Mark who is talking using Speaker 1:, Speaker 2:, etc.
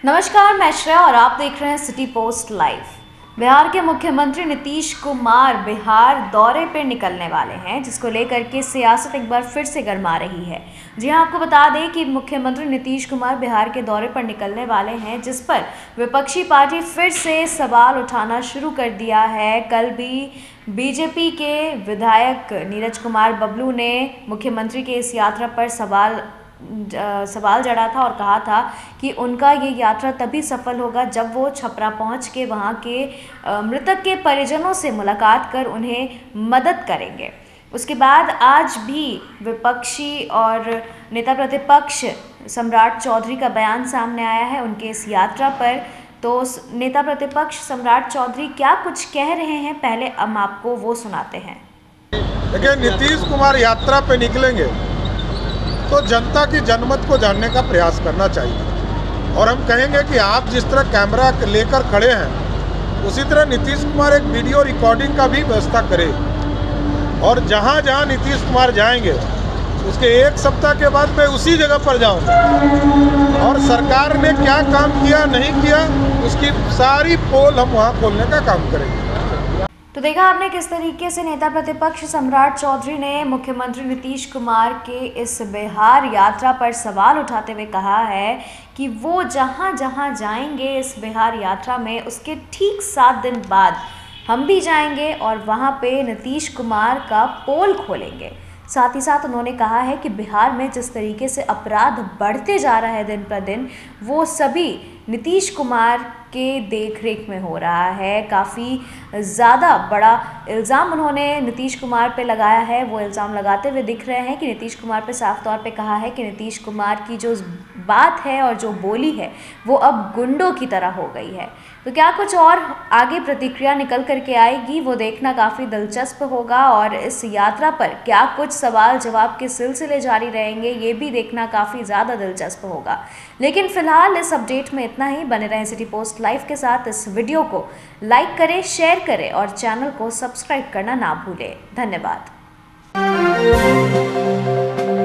Speaker 1: नमस्कार, मैं श्रेया और आप देख रहे हैं सिटी पोस्ट लाइव। बिहार के मुख्यमंत्री नीतीश कुमार बिहार दौरे पर निकलने वाले हैं, जिसको लेकर के सियासत एक बार फिर से गर्मा रही है। जी हां, आपको बता दें कि मुख्यमंत्री नीतीश कुमार बिहार के दौरे पर निकलने वाले हैं, जिस पर विपक्षी पार्टी फिर से सवाल उठाना शुरू कर दिया है। कल भी बीजेपी के विधायक नीरज कुमार बबलू ने मुख्यमंत्री के इस यात्रा पर सवाल जड़ा था और कहा था कि उनका ये यात्रा तभी सफल होगा जब वो छपरा पहुंच के वहां के मृतक के परिजनों से मुलाकात कर उन्हें मदद करेंगे। उसके बाद आज भी विपक्षी और नेता प्रतिपक्ष सम्राट चौधरी का बयान सामने आया है उनके इस यात्रा पर। तो नेता प्रतिपक्ष सम्राट चौधरी क्या कुछ कह रहे हैं, पहले हम आपको वो सुनाते हैं।
Speaker 2: देखिए, नीतीश कुमार यात्रा पे निकलेंगे तो जनता की जनमत को जानने का प्रयास करना चाहिए और हम कहेंगे कि आप जिस तरह कैमरा लेकर खड़े हैं, उसी तरह नीतीश कुमार एक वीडियो रिकॉर्डिंग का भी व्यवस्था करें और जहां जहां नीतीश कुमार जाएंगे उसके एक सप्ताह के बाद मैं उसी जगह पर जाऊंगा और सरकार ने क्या काम किया नहीं किया उसकी सारी पोल हम वहां खोलने का काम करेंगे।
Speaker 1: तो देखा आपने किस तरीके से नेता प्रतिपक्ष सम्राट चौधरी ने मुख्यमंत्री नीतीश कुमार के इस बिहार यात्रा पर सवाल उठाते हुए कहा है कि वो जहां जहां जाएंगे इस बिहार यात्रा में, उसके ठीक 7 दिन बाद हम भी जाएंगे और वहां पे नीतीश कुमार का पोल खोलेंगे। साथ ही साथ उन्होंने कहा है कि बिहार में जिस तरीके से अपराध बढ़ते जा रहा है दिन पर दिन, वो सभी नीतीश कुमार के देखरेख में हो रहा है। काफ़ी ज़्यादा बड़ा इल्ज़ाम उन्होंने नीतीश कुमार पे लगाया है। वो इल्ज़ाम लगाते हुए दिख रहे हैं कि नीतीश कुमार पे साफ तौर पे कहा है कि नीतीश कुमार की जो बात है और जो बोली है वो अब गुंडों की तरह हो गई है। तो क्या कुछ और आगे प्रतिक्रिया निकल करके आएगी, वो देखना काफ़ी दिलचस्प होगा और इस यात्रा पर क्या कुछ सवाल जवाब के सिलसिले जारी रहेंगे, ये भी देखना काफ़ी ज़्यादा दिलचस्प होगा। लेकिन फिलहाल इस अपडेट में इतना ही। बने रहें सिटी पोस्ट लाइव के साथ। इस वीडियो को लाइक करें, शेयर करें और चैनल को सब्सक्राइब करना ना भूलें। धन्यवाद।